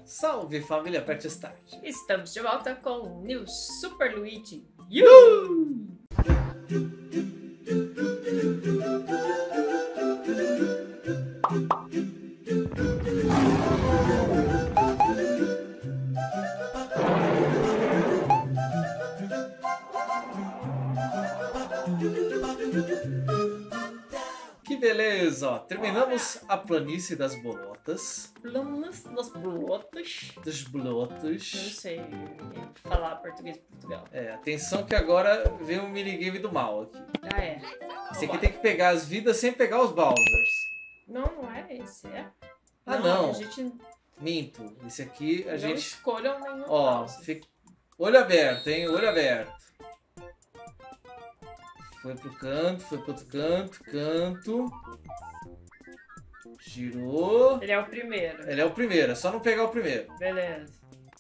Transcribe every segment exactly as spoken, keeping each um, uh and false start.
Salve família, aperte Start. Estamos de volta com o New Super Luigi U! Que beleza, ó. Terminamos a planície das bolotas. Planos das bolotas. Das Não bolotas. sei falar português de Portugal. É, atenção que agora vem um minigame do mal aqui. Ah, é. Esse aqui tem que pegar as vidas sem pegar os Bowsers. Não, não é esse, é? Ah, não. A gente Minto. Esse aqui a não gente... escolha nenhum. Ó, Bowser. fica... olho aberto, hein? Olho aberto. Foi pro canto, foi pro outro canto, canto. Girou. Ele é o primeiro. Ele é o primeiro, é só não pegar o primeiro. Beleza.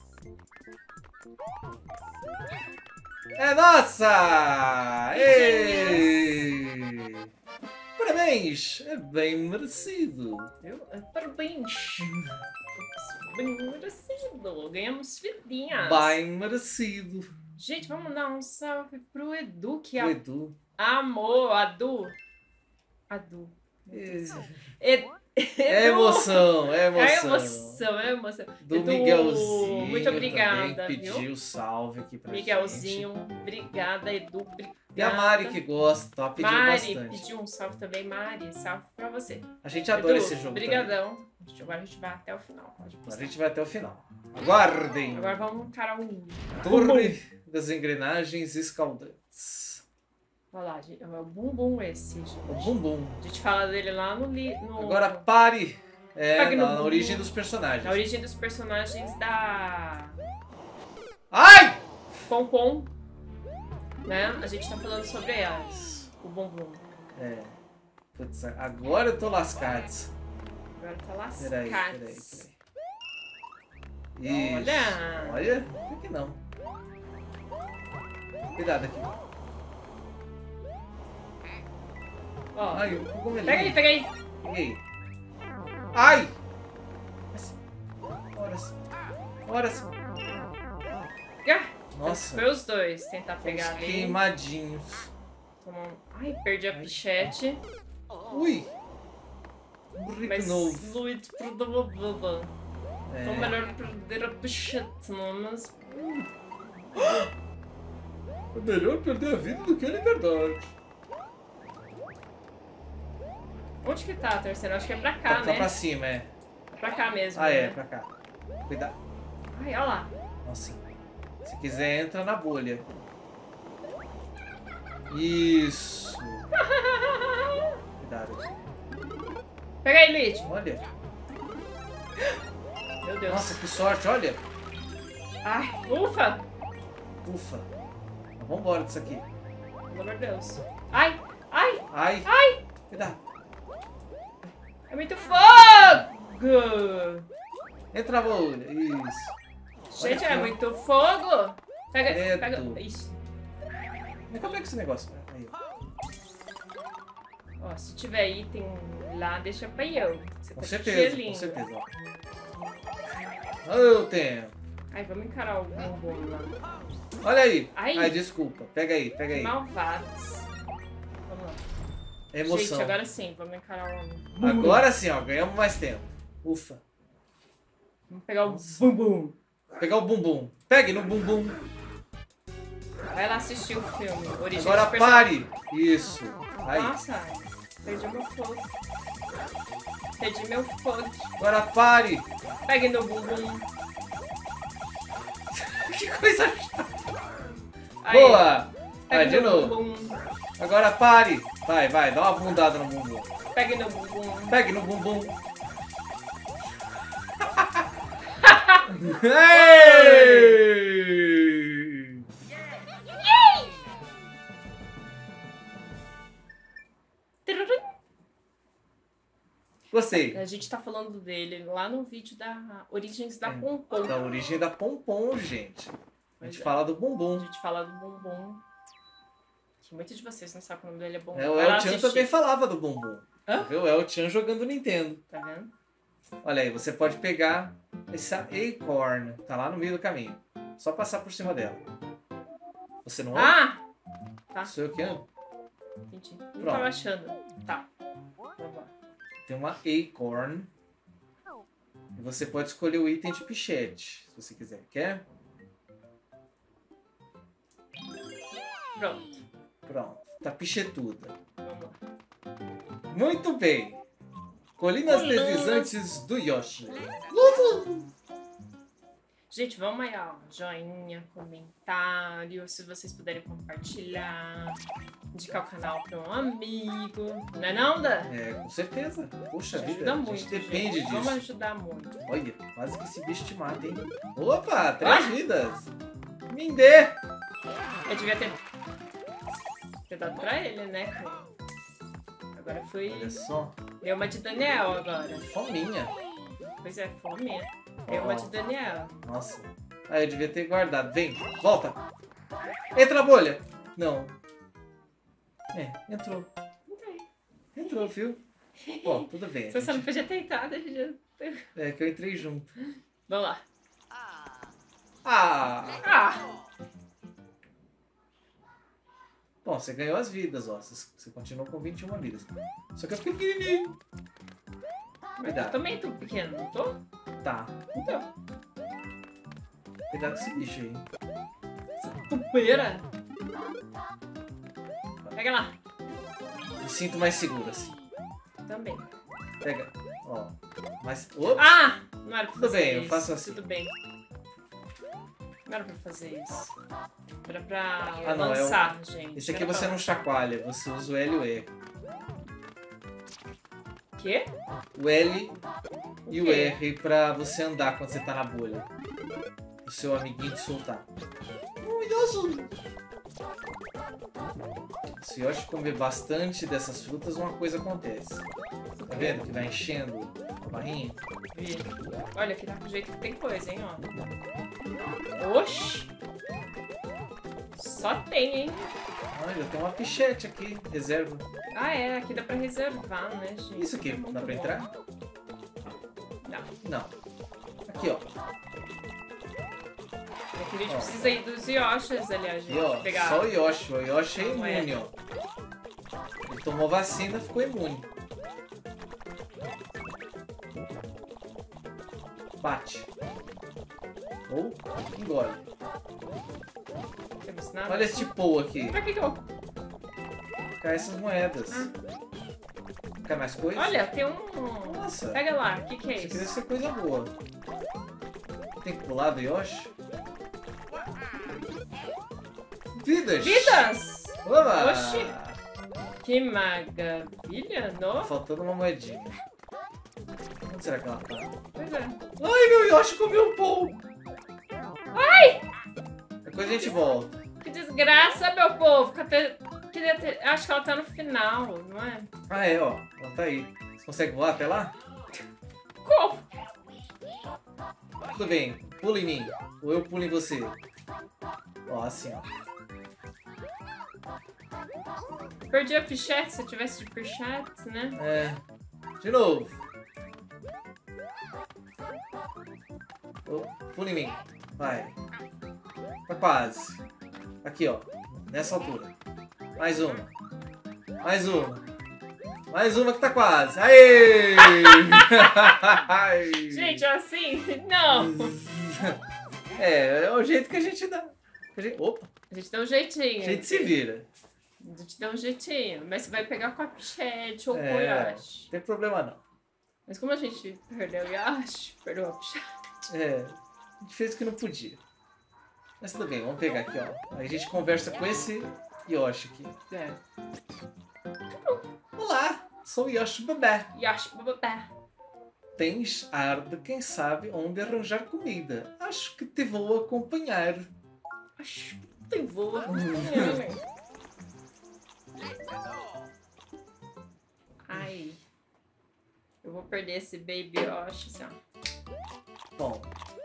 É nossa! Ei! Parabéns! É bem merecido. Viu? Parabéns. Bem merecido. Ganhamos vidinhas. Bem merecido. Gente, vamos dar um salve pro Edu, que O a... Edu. amou a Du. A Du. É, Ed... é emoção, é É emoção. emoção, é emoção. Do Edu, Miguelzinho. muito obrigada, também pediu viu? salve aqui pra Miguelzinho, gente. obrigada, Edu, obrigada. E a Mari que gosta, tá? Pediu Mari bastante. pediu um salve também, Mari, salve pra você. A gente adora Edu, esse jogo brigadão. Agora a gente vai até o final. Pode também. A postar. gente vai até o final. Aguardem! Agora vamos encarar um... Torre das engrenagens escaldantes. Olha lá, gente, é o bumbum esse, gente. O bumbum. A gente fala dele lá no... Li... no... Agora pare! É, Pague no na, na bumbum. origem dos personagens. Na origem dos personagens da... Ai! Pom Pom, né? A gente tá falando sobre elas. O bumbum. É. Putz, agora eu tô lascado. Agora tá lascado. Peraí, peraí, peraí. Isso. Olha. Olha. Por que não? Cuidado aqui. Ó, Ai, o cogumelinho. pega aí, pega aí. Peguei. Ai! Ora sim. Ora sim. Ah, Nossa. foi os dois tentar Os pegar ali. queimadinhos. Tomou um- Ai, perdi a pichete. Ui! Burrico Mas novo. Luiz perdeu a vida. Então É. melhor perder a pichete, não? Mas... É melhor perder a vida do que a liberdade. Onde que tá a terceira? Acho que é pra cá, Tá, tá né? pra cima, é. Pra cá mesmo, Ah, é, né? pra cá. Cuidado. Ai, olha lá. Nossa. Se quiser, entra na bolha. Isso. Cuidado. Pega aí, Luiz. Olha. Meu Deus. Nossa, que sorte, olha. Ai, ufa. Ufa. Vamos embora disso aqui. Pelo amor de Deus. Ai, ai, Ai. ai. Cuidado. É muito fogo. Entra na bolha. Isso. Gente, Olha é aqui, ó. muito fogo. Pega, Credo. pega. Isso. Mas como é que esse negócio? Aí. Ó, se tiver item lá, deixa pra eu. Você Com tá certeza, gelinho. com certeza. Ó. Eu tenho. Ai, vamos encarar o bumbum lá. Olha aí. Ai. Ai, desculpa. Pega aí, pega aí. Malvados. Vamos lá. Emoção. Gente, agora sim, vamos encarar o... Agora sim, ó. Ganhamos mais tempo. Ufa. Vamos pegar o Nossa. bumbum. Pegar o bumbum. Pegue no bumbum. Vai lá assistir o filme. Origem Agora dos personagens. pare. Isso. Aí. Nossa, perdi meu fogo. Perdi meu fogo. Agora pare. Pegue no bumbum. Que coisa chata. Aí, Boa. Vai, pegue de no novo. bumbum. Agora pare. Vai, vai. Dá uma bundada no bumbum. Pegue no bumbum. Pegue no bumbum. Ei! Tururum. Gostei. A gente tá falando dele lá no vídeo da Origens da É, Pom Pom. Da origem da Pompom, gente. A Pois gente é. fala do A bumbum. gente fala do bumbum. Que muitos de vocês não sabem que o nome dele é bumbum. É, o Vai lá El Chan assistir. também falava do bumbum. Hã? Viu? O El Chan jogando Nintendo. Tá vendo? Olha aí, você pode pegar Essa Acorn tá lá no meio do caminho. Só passar por cima dela. Você não anda? Ah! Tá. Sou eu que ando? Entendi. Não Pronto. tava achando. Tá. Vamos lá. Tem uma Acorn. E você pode escolher o item de pichete, se você quiser. Quer? Pronto. Pronto. Tá pichetuda. Vamos lá. Muito bem. Colinas Colinas. deslizantes do Yoshi. Gente, vamos aí, ó. Joinha, comentário, se vocês puderem compartilhar, indicar o canal para um amigo. Não é não, Dan? É, com certeza. Poxa Ajuda vida, a muito, gente depende gente. Vamos disso. ajudar muito. Olha, quase que esse bicho te mata, hein? Opa, três vidas. Me dê. Eu devia ter, ter dado pra ele, né, cara? Agora fui... Olha só, Deu uma de Daniel agora. fominha. Pois é, fome. Deu uma de Daniel. Nossa. Ah, eu devia ter guardado. Vem, volta. Entra na bolha. Não. É, entrou. Entrou, viu? Pô, tudo bem. Se a você não gente- podia ter entrado, já... É que eu entrei junto. Vamos lá. Ah! Ah! Bom, você ganhou as vidas, ó. Você você continuou com vinte e uma vidas. Só que eu fiquei pequenininho. Eu Cuidado. também tô pequeno, não tô? Tá. Então. Cuidado com esse bicho aí. Pupeira. Pega lá. Me sinto mais seguro, assim. Também. Pega. Ó. Mas. Opa! Ah! Não era pra Tudo fazer bem, eu isso. faço assim. Tudo bem. Não era pra fazer isso. Era pra Ah, não, é o- lançar, gente. Esse aqui Era você pra não chacoalha, você usa o L e o R. Quê? O L e o quê? R pra você andar quando você tá na bolha. O seu amiguinho te soltar. Se o Yoshi comer bastante dessas frutas, uma coisa acontece. Tá vendo que vai enchendo a barrinha? Vi. Olha, aqui tá com jeito que tem coisa, hein, ó. Oxi! Só tem, hein? Olha, tem uma pichete aqui, reserva. Ah, é. Aqui dá pra reservar, né, gente? Isso aqui, É muito dá pra bom. entrar? Não. Não. Aqui, ó. Aqui a gente Ó. precisa ir dos Yoshis ali, a Aqui, gente. ó. Pegar. Só o Yoshi. O Yoshi é Não é. imune, ó. Ele tomou vacina, ficou imune. Bate. Ou engole. Temos nada. Olha esse tipo aqui. Pra que que eu... Cai essas moedas. Quer mais coisa? Olha, tem um... Nossa. Pega lá. O que que é Isso aqui deve isso? ser coisa boa. Tem que pular do Yoshi? Vidas! Vidas! Oba! Oxi. Que maravilha, Tá não? faltando uma moedinha. Onde será que ela tá? Pois é. Ai, meu Yoshi comeu um pão! Ai! Depois a gente volta. Que desgraça, meu povo. Cadê- Queria ter... Acho que ela tá no final, não é? Ah, é, ó. Ela tá aí. Você consegue voar até lá? Como? Tudo bem. Pula em mim. Ou eu pulo em você. Ó, assim, ó. Perdi a pichete, se eu tivesse de pichete, né? É. De novo. Oh, pula em mim. Vai. Tá quase. Aqui, ó. Nessa altura. Mais uma. Mais uma. Mais uma que tá quase. Aê! Gente, assim, não. É, é o jeito que a gente dá. A gente... Opa, A gente dá um jeitinho. a gente se vira. A gente dá um jeitinho. Mas você vai pegar com a pichete ou com o É, Yoshi. não tem problema não. Mas como a gente perdeu o Yoshi, perdeu a pichete. É, a gente fez o que não podia. Mas tudo bem, vamos pegar aqui, ó. Aí a gente conversa com esse Yoshi aqui. É. Olá, sou o Yoshi Bebê. Yoshi, bababá. Tens ar de quem sabe onde arranjar comida. Acho que te vou acompanhar. Acho que tem voa. Ai. Eu vou perder esse Baby Yoshi, assim, ó. Bom.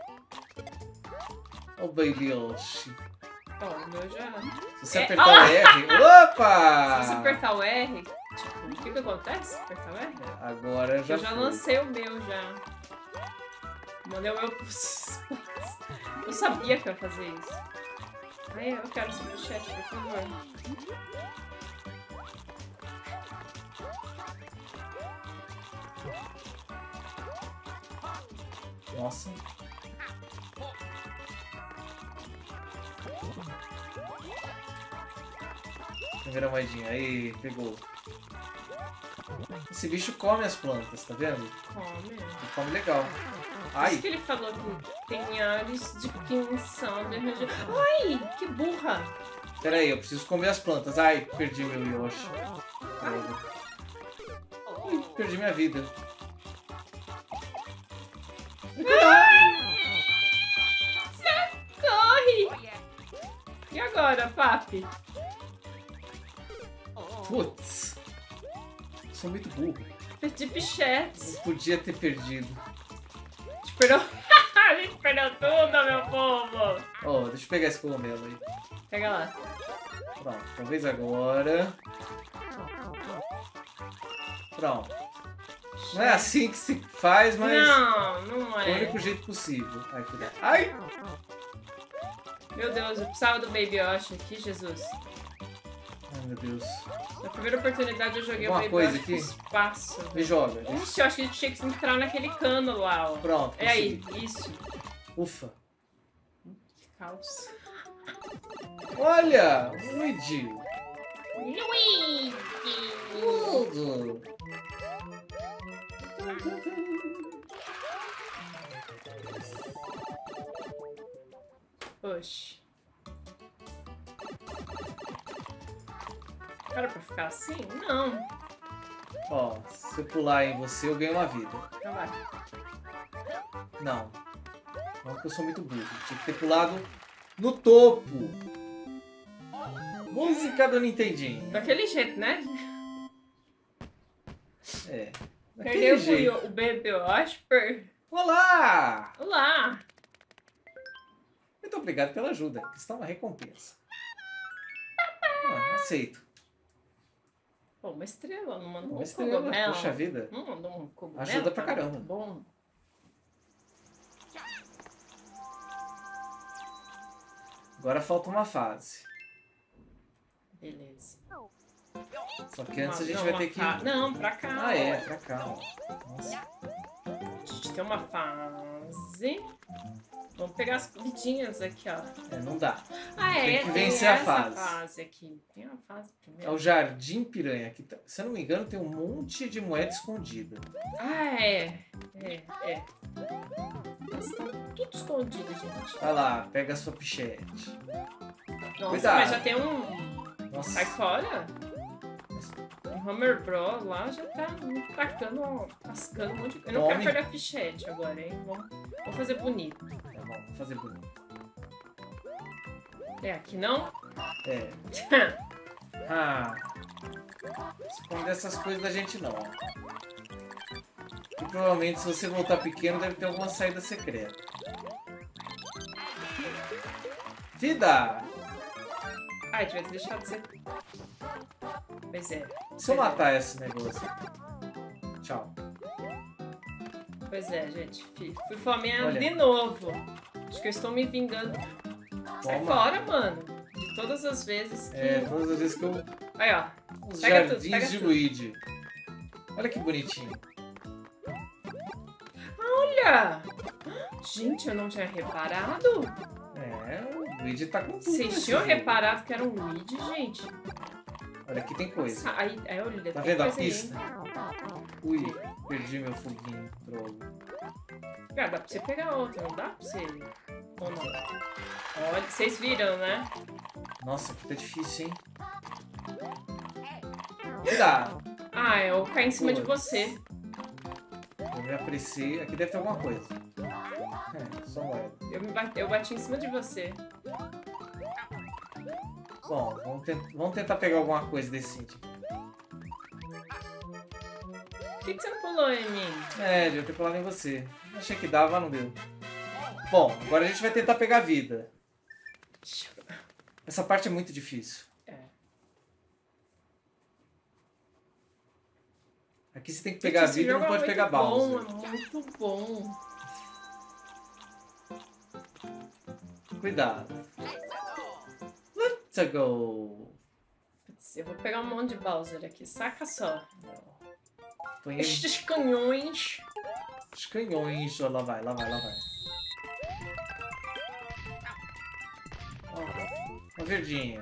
Ô, Baby Yoshi. Ó, o meu já... Se você É, apertar ó! o R... Opa! Se você apertar o R, tipo, o que que acontece? Apertar o R? Agora já Eu já foi. lancei o meu já. Mandei o meu... Eu sabia que eu ia fazer isso. Ai, eu quero superchat, por favor. Nossa. Primeira moedinha. Aí, pegou. Esse bicho come as plantas, tá vendo? Come. Ele come legal. Por Ai! isso que ele falou que tem ares de quinção de região. Ai, que burra! Pera aí, eu preciso comer as plantas. Ai, perdi meu Yoshi. Droga. Ih, perdi minha vida. Corre! E agora, papi? Putz. Sou muito burro. Perdi pichetes. Eu podia ter perdido. A gente perdeu... A gente perdeu tudo, meu povo! Ó, oh, deixa eu pegar esse cogumelo aí. Pega lá. Pronto, talvez agora. Pronto. Não é assim que se faz, mas Não, não é o é. único jeito possível. Ai, cuidado. Ai! Meu Deus, eu precisava do Baby Yoshi aqui, Jesus. Ai, meu Deus. Na primeira oportunidade eu joguei Alguma o Baby coisa Yoshi aqui? no espaço. Me joga. Ixi, eu acho que a gente tinha que entrar naquele cano lá, ó. Pronto. É aí, consegui. isso. Ufa. Que caos. Olha! Luigi! Luigi! Tudo! Oxi. Era pra ficar assim? Não. Ó, se eu pular em você, eu ganho uma vida. Então vai. Não. Não, porque eu sou muito burro. Tinha que ter pulado no topo. Música do Nintendinho. Daquele jeito, né? É. Perdeu Daquele jeito. o, o Baby Yoshi por... Olá! Olá! Muito obrigado pela ajuda. Está uma recompensa. Ah, aceito. Pô, uma estrela, não mandou Uma um estrela. cogumelo. Poxa vida. Não mandou um cogumelo. Ajuda pra tá caramba. muito bom. Agora falta uma fase. Beleza. Só que antes Uma- a gente não, vai uma ter que... fa- Não, pra cá. Ah, é. ó. Pra cá, ó. Nossa. A gente tem uma fase. Vamos pegar as vidinhas aqui, ó. É, não dá. Ah, Tem é. que vencer a essa fase. fase aqui. Tem uma fase É primeiro. o Jardim Piranha. Aqui tá... Se eu não me engano, tem um monte de moeda escondida. Ah, é. É, é. Mas tá tudo escondido, gente. Vai lá, pega a sua pichete. Nossa, Cuidado. mas já tem um... Nossa. Sai fora. O Hammer Bros lá já tá tacando, tascando um monte de coisa. Eu não Tome. quero perder a pichete agora, hein? Vamos, vamos fazer bonito. Tá bom, vou fazer bonito. É, aqui não? É. Ah. Esconder essas coisas da gente não. E provavelmente se você voltar pequeno deve ter alguma saída secreta. Vida! Ai, devia ter deixado de ser... Pois é. Se eu Pois é. matar esse negócio. Tchau. Pois é, gente. Fui fui fomeando Olha. de novo. Acho que eu estou me vingando. Sai Toma. fora, mano. De todas as vezes que... É, todas as vezes que eu... Aí, ó. Os Pega tudo, jardins pega de tudo. Luigi. Olha que bonitinho. Olha! Gente, eu não tinha reparado. É, o Luigi tá com tudo. Vocês nesse tinham jogo. reparado que era um Luigi, gente? Olha, aqui tem coisa. Aí, aí olha, Tá tem vendo a coisa aí. pista? Ui, perdi meu foguinho, droga. Cara, dá pra você pegar outra, não dá pra você? Ou não? Olha, vocês viram, né? Nossa, aqui tá difícil, hein? Cuidado! Ah, eu caí em cima de Putz. você. Eu me apreciei. Aqui deve ter alguma coisa. É, só moeda. Eu, me bati, eu bati em cima de você. Bom, vamos, tent- vamos tentar pegar alguma coisa decente. Por que, que você não pulou em mim? É, devia ter pulado em você. Achei que dava, mas não deu. Bom, agora a gente vai tentar pegar a vida. Essa parte é muito difícil. É. Aqui você tem que pegar Gente, a vida e esse não jogo pode é pegar muito bom, Bowser. é muito bom. Cuidado. Let's go. Putz, eu vou pegar um monte de Bowser aqui, saca só. Põe Estes canhões. os canhões. Ó, lá vai, lá vai, lá vai. Ó, uma verdinha.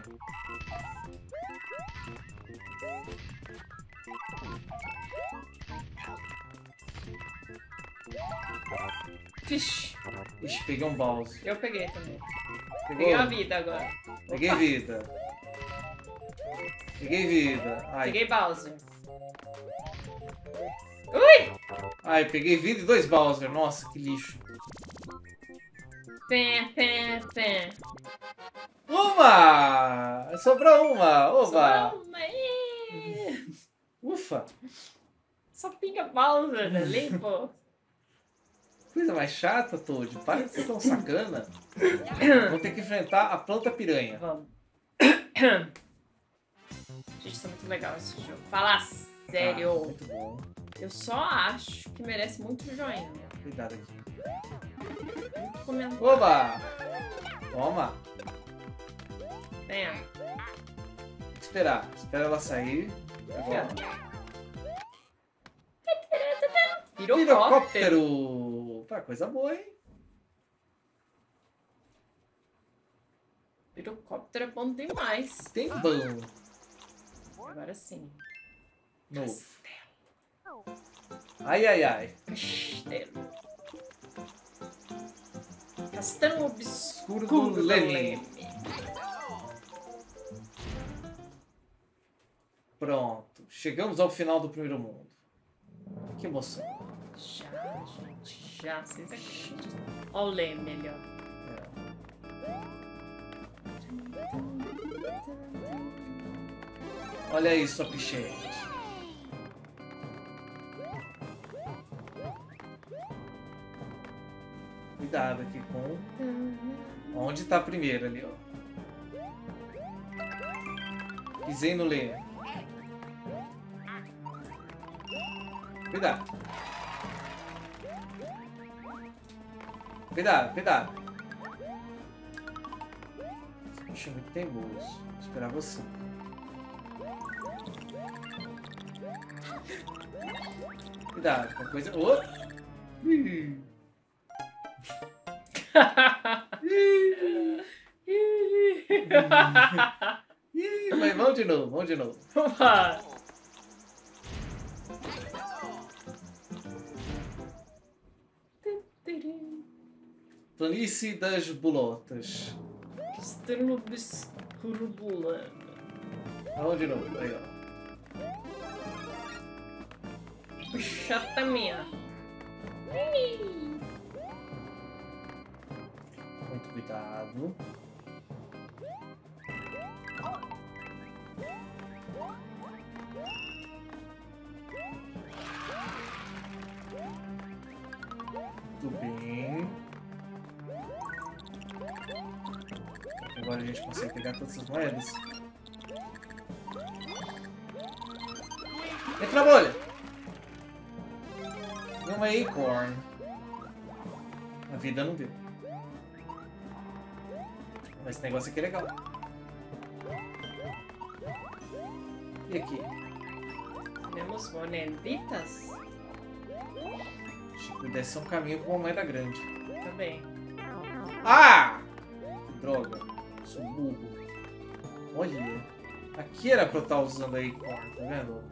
Vixe, Ixi, peguei um Bowser. eu peguei também. Pegou? Peguei a vida agora. Peguei Opa, vida. Peguei vida. Ai. peguei Bowser. Ui! Ai, peguei vida e dois Bowser. Nossa, que lixo. Pé, pé, pé. Uma! Sobrou uma! Oba! Só uma, ê. Ufa! Só pinga Bowser ali, pô. Coisa mais chata, Toad. Para de ser tão sacana. Vou ter que enfrentar a planta piranha. Vamos. Gente, isso é muito legal esse jogo. Fala Ah, sério. muito bom. Eu só acho que merece muito joinha. Cuidado aqui. Muito comentário. Oba! Toma! Venha. Tem que esperar. Espera ela sair. Agora. Pirocóptero. Pirocóptero! Pá, coisa boa, hein? Pirocóptero é bom demais. Tem bom. Agora sim. Novo. Ai, ai, ai. Castelo. Castelo obscuro Escuro do do Leme. Leme. Pronto. Chegamos ao final do primeiro mundo. Que emoção. Já, gente, já. Vocês acreditam? Olha o Leme ali, ó. Olha aí, sua pichete. Cuidado aqui com... Onde tá a primeira ali, ó. Pisei no leão. Cuidado. Cuidado, cuidado. Esse bicho é muito teimoso. Vou esperar você. Cuidado, com a coisa... Oh! Ih. Ih, mas vamos de novo, vamos de novo. Opa! Planície das Bolotas. Castelo obscuro do Leme. Vamos de novo, aí ó. Chata minha. Muito cuidado. Muito bem. Agora a gente consegue pegar todas as moedas. Entra na bolha! E uma acorn. A vida não deu. Mas esse negócio aqui é legal. E aqui? Temos moneditas? Acho que pudesse ser um caminho com uma moeda grande. Tá bem. Ah! Que droga. Sou burro. Olha. Aqui era pra eu estar usando a acorn, tá vendo?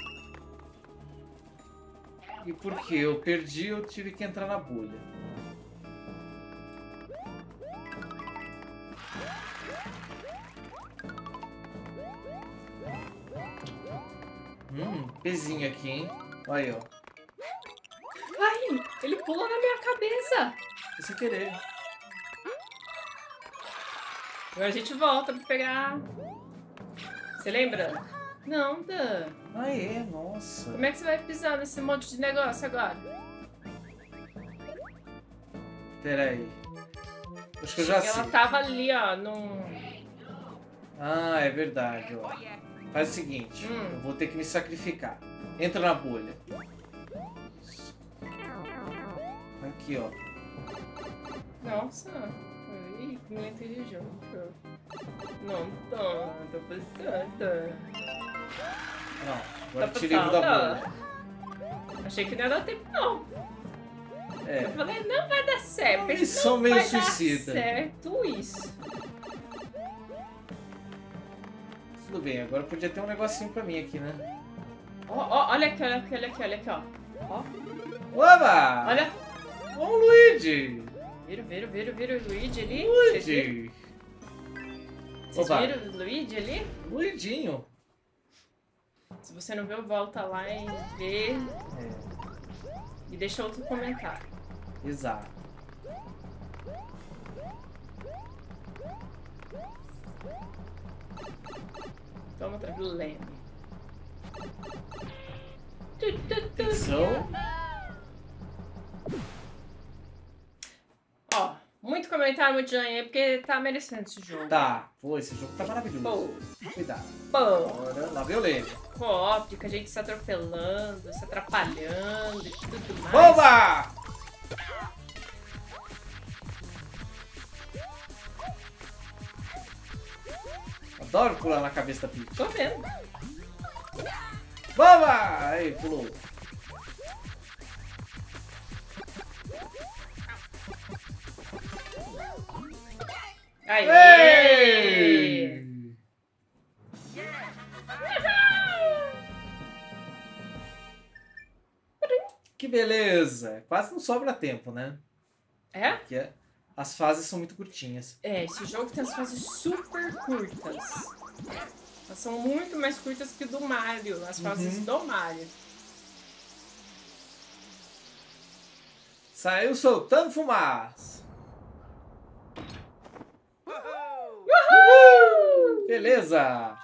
E porque eu perdi, eu tive que entrar na bolha. Hum, pezinho aqui, hein? Olha aí, ó. Ai, ele pulou na minha cabeça. Foi sem querer. Agora a gente volta pra pegar. Você lembra? Não, Dan. Ah, é? Nossa. Como é que você vai pisar nesse monte de negócio agora? Pera aí. Acho que eu já sei. Ela tava ali, ó, num... Ah, é verdade, ó. Faz o seguinte, Hum. eu vou ter que me sacrificar. Entra na bolha. Aqui, ó. Nossa, foi muito inteligente. Não tô, tô passando. Não, agora Tá tirei o da bolha. Achei que não ia dar tempo, não. É. Eu falei, não vai dar certo. Uma Não missão meio vai suicida. dar certo isso. Tudo bem, agora podia ter um negocinho pra mim aqui, né? Ó, ó, olha aqui, olha aqui, olha aqui, olha aqui, ó. Ó, Oba! olha. Ó o Luigi! Vira, vira, vira, vira o Luigi ali. Vocês viram? Luigi! Vocês Oba. viram o Luigi ali? Luidinho! Se você não viu, volta lá e vê. É, E deixa outro comentário. exato. Toma outra leme. Atenção. Ó, muito comentário, muito joinha, porque tá merecendo esse jogo. Tá, pô, esse jogo tá maravilhoso. Pô, Cuidado. pô. Agora, lá vem o Leme. Co-op, com a gente se atropelando, se atrapalhando e tudo mais. Oba! Adoro pular na cabeça da Peach. Tô vendo. Oba! Aí, pulou. Aê! Ei! Que beleza! Quase não sobra tempo, né? É? Porque as fases são muito curtinhas. É, esse jogo tem as fases super curtas. Elas são muito mais curtas que o do Mario, as fases Uhum. do Mario. Saiu soltando fumaça. Uhul! Beleza!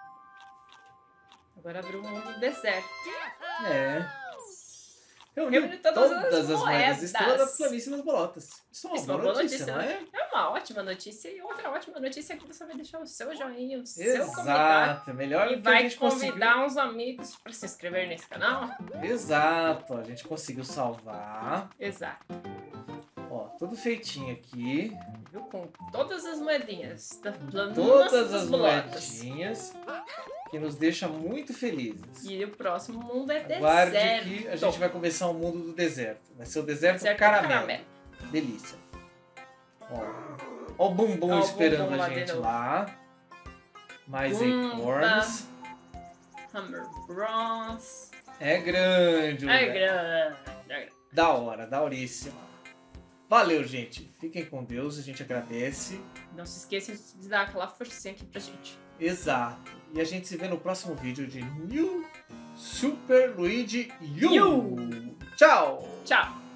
Agora abriu o mundo do deserto. É. Reuniu Reuniu todas todas, as as moedas. moedas. Estrela da planície nas bolotas. Isso é uma Isso é uma boa boa notícia, notícia, não é? É uma ótima notícia. E outra ótima notícia é que você vai deixar o seu joinha, o seu comentário. Exato. Melhor E do que a vai gente convidar uns amigos para se inscrever nesse canal. conseguiu. Exato. A gente conseguiu salvar. Exato. Ó, tudo feitinho aqui. Viu? Com todas as moedinhas. Da planície Todas das as bolotas. moedinhas. Que nos deixa muito felizes. E o próximo mundo é Aguarde deserto. que a gente vai começar o mundo do deserto. Vai ser o deserto, Deserto caramelo. caramelo. Delícia. Ó, ó o bumbum Ó o esperando bumbum lá a de gente novo. lá. Mais Bumba. acorns. Hammer Bros. É grande. o É lugar. grande. É grande. Da hora, daoríssima. Valeu, gente. Fiquem com Deus, a gente agradece. Não se esqueçam de dar aquela forcinha aqui pra gente. Exato. E a gente se vê no próximo vídeo de New Super Luigi U. U. Tchau! Tchau!